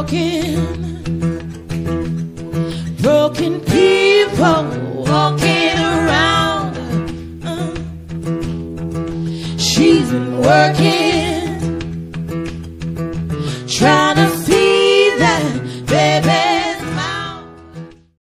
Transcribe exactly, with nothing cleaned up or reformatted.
broken, broken people walking around. Uh, she's been working